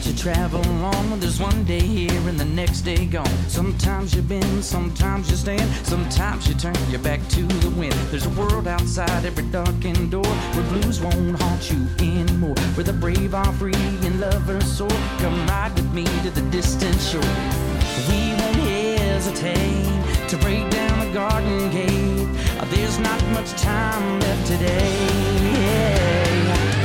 that you travel on. There's one day here and the next day gone. Sometimes you bend, sometimes you stand, sometimes you turn your back to the wind. There's a world outside every darkened door where blues won't haunt you anymore, where the brave are free and lovers soar. Come ride with me to the distant shore. We won't hesitate to break down the garden gate. There's not much time left today.